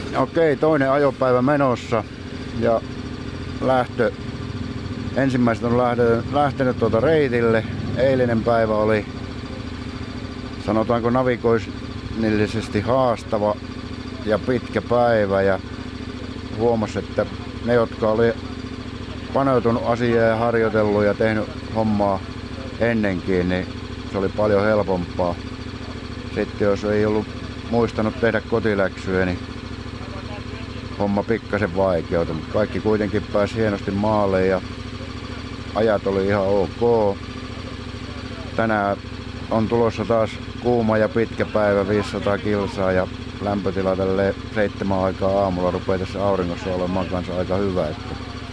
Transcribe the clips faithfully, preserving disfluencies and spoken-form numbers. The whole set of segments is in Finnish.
Okei, toinen ajopäivä menossa ja lähtö. Ensimmäiset on lähtenyt, lähtenyt tuota reitille. Eilinen päivä oli, sanotaanko navigoinnillisesti haastava ja pitkä päivä ja huomasi, että ne, jotka oli paneutunut asiaan ja harjoitellut ja tehnyt hommaa ennenkin, niin se oli paljon helpompaa. Sitten jos ei ollut muistanut tehdä kotiläksyjä, niin homma pikkasen vaikeutui, mutta kaikki kuitenkin pääsi hienosti maalle ja ajat oli ihan ok. Tänään on tulossa taas kuuma ja pitkä päivä, viisisataa kilsaa ja lämpötila tälleen seitsemän aikaa aamulla rupeaa tässä auringossa olemaan kanssa aika hyvä. Että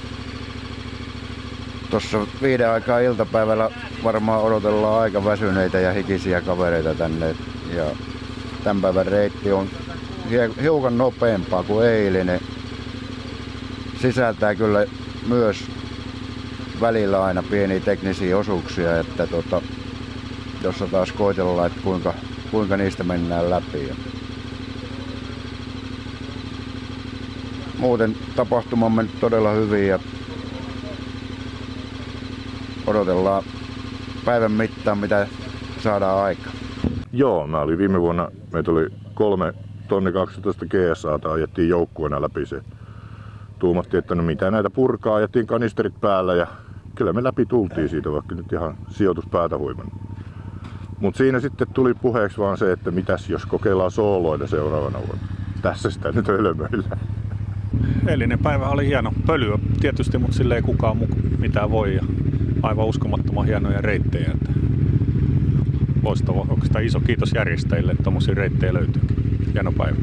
tuossa viiden aikaa iltapäivällä varmaan odotellaan aika väsyneitä ja hikisiä kavereita tänne. Ja tämän päivän reitti on hiukan nopeampaa kuin eilinen. Sisältää kyllä myös välillä aina pieniä teknisiä osuuksia, että tota, jossa taas koitellaan, että kuinka, kuinka niistä mennään läpi. Ja muuten tapahtuma on mennyt todella hyvin ja odotellaan päivän mittaan, mitä saadaan aikaan. Joo, mä olin viime vuonna, meitä oli kolme tonni kaksitoista G S A:ta, ajettiin joukkueena läpi se. Tuumattiin, että no mitä näitä purkaa, ajettiin kanisterit päällä ja kyllä me läpi tultiin siitä, vaikka nyt ihan sijoituspäätä huiman. Mut siinä sitten tuli puheeksi vaan se, että mitäs jos kokeillaan sooloida seuraavana vuonna. Tässä sitä nyt hölmöillä. Eilinen päivä oli hieno. Pölyä tietysti, mutta sille ei kukaan mitään voi. Ja aivan uskomattoman hienoja reittejä. Että loistava. Oikeastaan iso kiitos järjestäjille, että tommosia reittejä löytyy. Hieno päivä.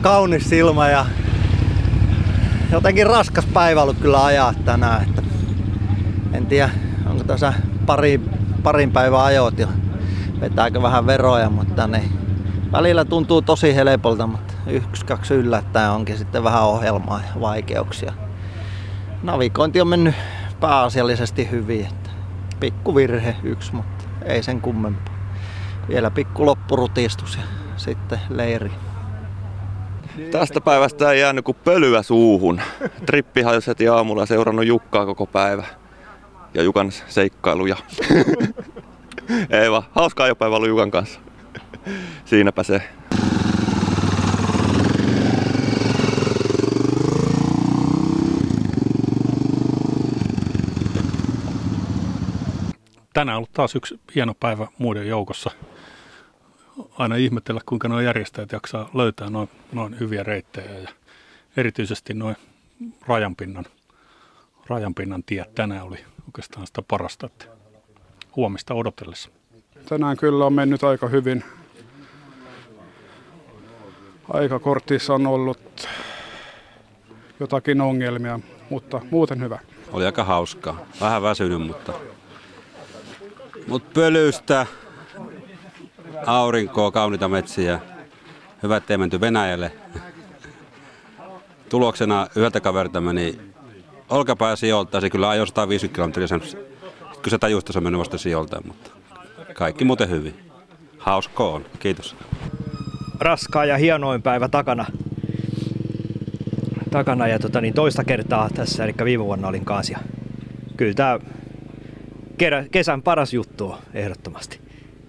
kaunis ilma ja jotenkin raskas päivä ollut kyllä ajaa tänään. Että en tiedä, onko tässä pari, parin päivän ajot jo, vetääkö vähän veroja, mutta ne välillä tuntuu tosi helpolta, mutta yksi, kaksi yllättäen onkin sitten vähän ohjelmaa ja vaikeuksia. Navigointi on mennyt pääasiallisesti hyvin, että pikku virhe yksi, mutta ei sen kummempaa. Vielä pikku loppurutistus ja sitten leiri. Tästä päivästä ei jäänyt kuin pölyä suuhun. Trippi hajosi heti aamulla ja seurannut Jukkaa koko päivä. Ja Jukan seikkailuja. Ei vaan, hauskaa ajopäivä ollut Jukan kanssa. Siinäpä se. Tänään on ollut taas yksi hieno päivä muiden joukossa. Aina ihmetellä, kuinka nuo järjestäjät jaksaa löytää noin, noin hyviä reittejä ja erityisesti noin rajanpinnan, rajanpinnan tiet tänään oli oikeastaan sitä parasta, että huomista odotellessa. Tänään kyllä on mennyt aika hyvin. Aikakortissa on ollut jotakin ongelmia, mutta muuten hyvä. Oli aika hauskaa. Vähän väsynyt, mutta, mutta pölystä, aurinkoa, kauniita metsiä. Hyvä, ettei menty Venäjälle. Tuloksena yhdeltä kaverilta meni olkapää sijoilta. Se kyllä ajoi sata viisikymmentä kilometriä sen. Kyllä se tajusta se on mennyt vasta sijoilta, mutta kaikki muuten hyvin. Hauska on. Kiitos. Raskaa ja hienoin päivä takana. Takana ja tota, niin toista kertaa tässä, eli viime vuonna olin kanssa. Kyllä tämä kesän paras juttu on ehdottomasti.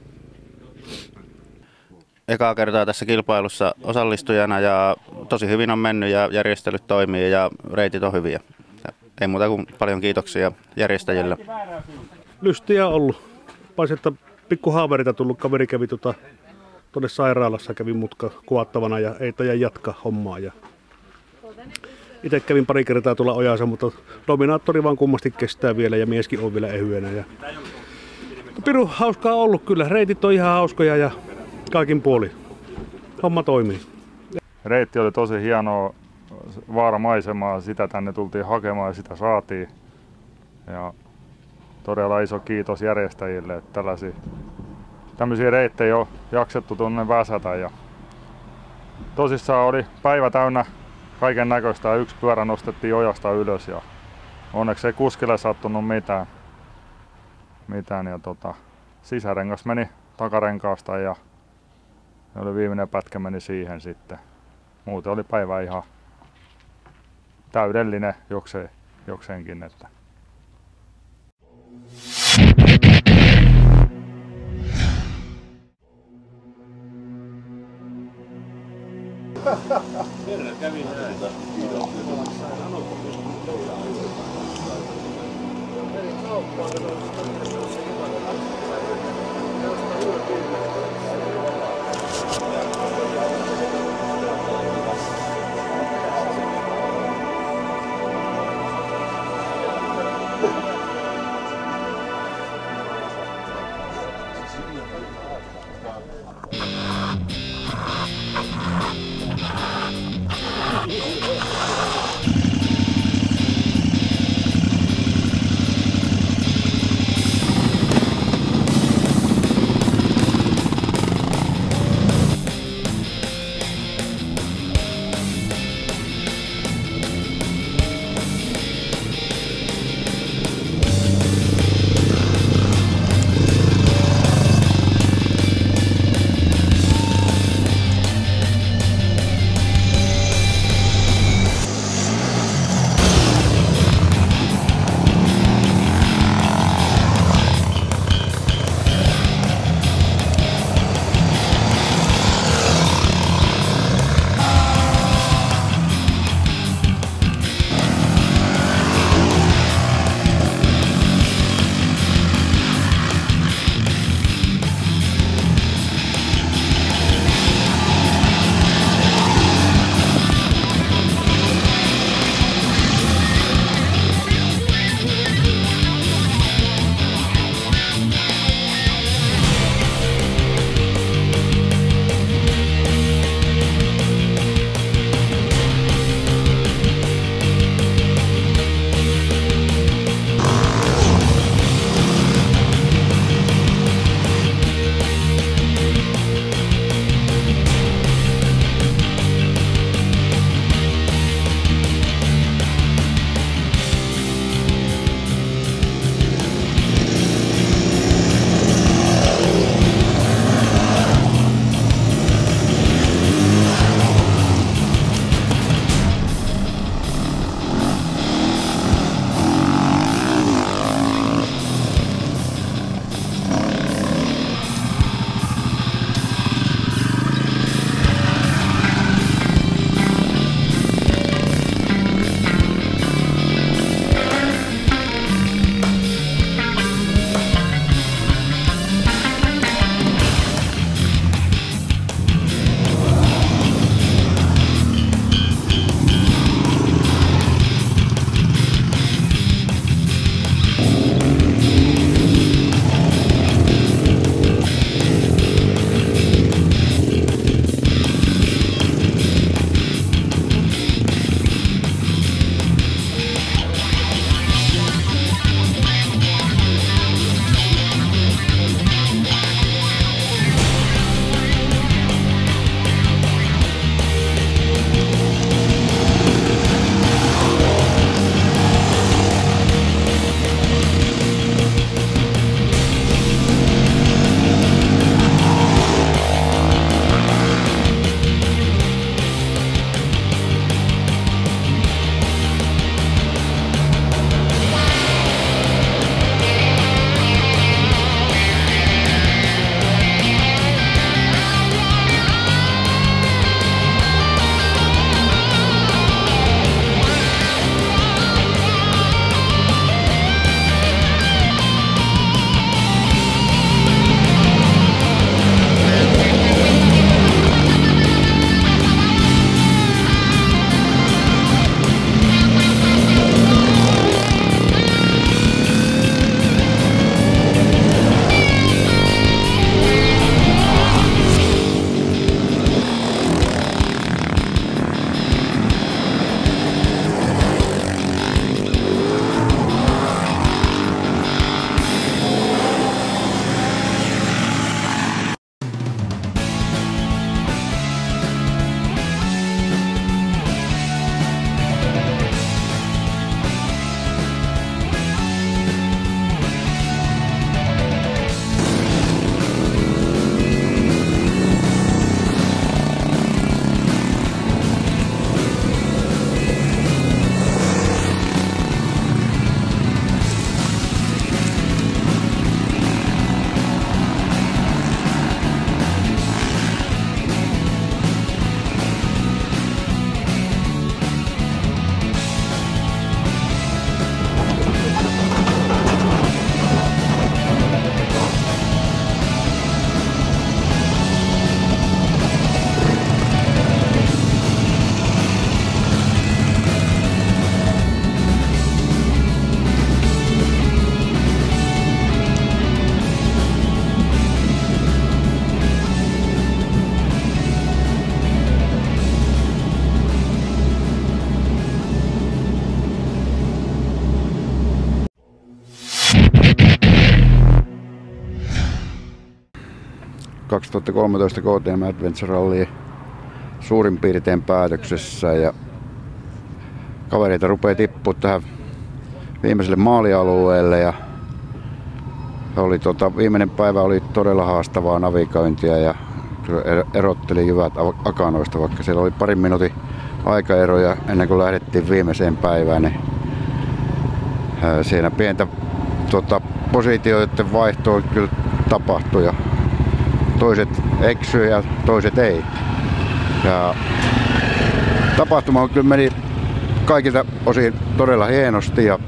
Ekaa kertaa tässä kilpailussa osallistujana ja tosi hyvin on mennyt ja järjestelyt toimii ja reitit on hyviä. Ei muuta kuin paljon kiitoksia järjestäjille. Lystiä on ollut. Paitsi että pikku haaverita tullut, kaveri kävi tuota, tuonne sairaalassa, kävi mutka kuvattavana ja ei taida jatkaa hommaa. Ja itse kävin pari kertaa tuolla ojassa, mutta dominaattori vaan kummasti kestää vielä ja mieskin on vielä ehyenä. Ja Piru hauskaa ollut kyllä. Reitit on ihan hauskoja ja kaikin puoli. Homma toimii. Reitti oli tosi hienoa vaaramaisemaa. Sitä tänne tultiin hakemaan ja sitä saatiin. Ja todella iso kiitos järjestäjille, että tällaisia, tämmöisiä reittejä on jaksettu tuonne väsätä. Ja tosissaan oli päivä täynnä kaiken näköistä ja yksi pyörä nostettiin ojasta ylös. Ja onneksi ei kuskille sattunut mitään. mitään ja tota, sisärengas meni takarenkaasta ja oli viimeinen pätkä meni siihen sitten. Muuten oli päivä ihan täydellinen jokseen, jokseenkin. Että. kaksituhattakolmetoista K T M Adventure Rally suurin piirtein päätöksessä ja kavereita rupeaa tippumaan tähän viimeiselle maalialueelle ja oli tota, viimeinen päivä oli todella haastavaa navigointia ja erotteli jyvät akanoista, vaikka siellä oli parin minuutin aikaeroja ennen kuin lähdettiin viimeiseen päivään, niin siinä pientä tota, positioiden vaihtoa kyllä tapahtui ja toiset eksyi ja toiset ei. Ja tapahtuma kyllä meni kaikilta osin todella hienosti ja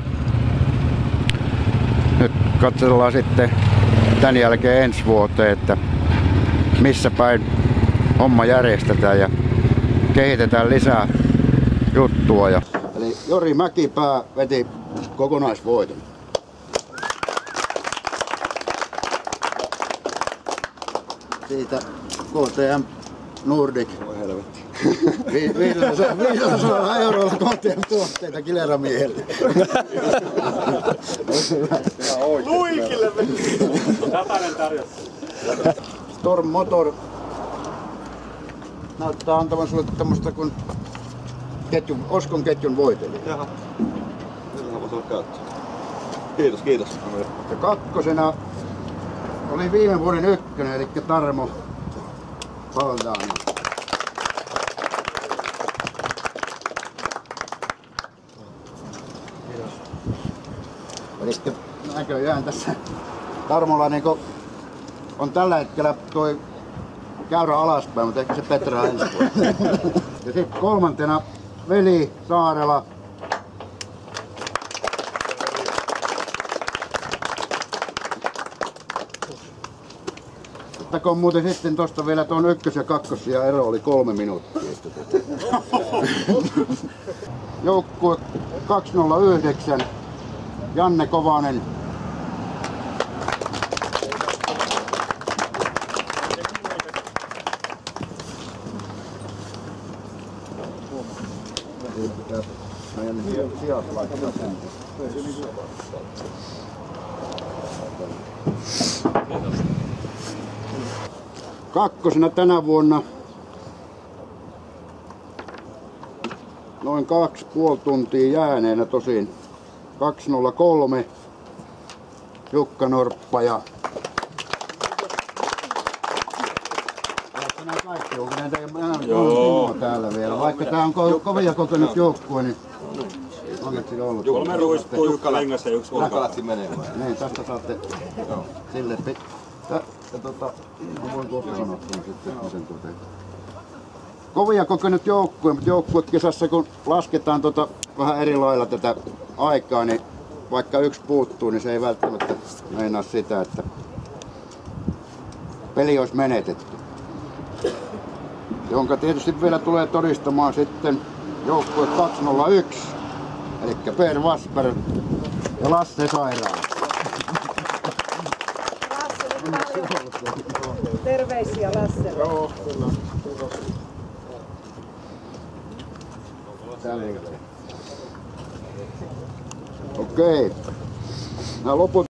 nyt katsellaan sitten tämän jälkeen ensi vuoteen, että missä päin homma järjestetään ja kehitetään lisää juttua. Ja eli Jori Mäkipää veti kokonaisvoiton. Siitä K T M Nordic. Voi helvetti. viisisataa eurolla K T M-tuotteita Kilera-miehelle. Luikille meni! Satainen tarjossa. Storm Motor näyttää antavan sulle tämmöstä kuin ketjun, Oskon ketjun voitelija. Jaha. Millähän voisi olla käyttöä. Kiitos, kiitos. Ja kakkosena oli viime vuoden ykkönen, eli Tarmo Paldano. Kiitos. Eli näköjään tässä Tarmolla niinku on tällä hetkellä toi käyrä alaspäin, mutta ehkä se petraa ensi vuonna. Ja sitten kolmantena Veli Saarela. Ottakoon muuten sitten tosta vielä tuon ykkös- ja kakkos- ja ero oli kolme minuuttia. Joukkue kaksisataayhdeksän, Janne Kovanen. Kakkosena tänä vuonna noin kaksi puoli tuntia jääneenä tosin kaksisataakolme Jukka Norppa ja nämä kaikki onko näitä on täällä vielä, vaikka tää on ko kovin ja kokenut joukkue, niin onneksi ollut. Kolme ruispuu, Jukka Lengas ja yksi ulkolähti menemään. Niin, tästä saatte sille ja tota, voin tuosta sanoa sitten, miten tuo tehdään. Kovia kokenut joukkue, mutta joukkuekesässä kun lasketaan tota vähän eri lailla tätä aikaa, niin vaikka yksi puuttuu, niin se ei välttämättä meinaa sitä, että peli olisi menetetty. Jonka tietysti vielä tulee todistamaan sitten joukkue kaksisataayksi, eli Per Vasper ja Lasse Sairaala. Terveisiä Lasselle. Joo, kyllä. Okei. Nämä loput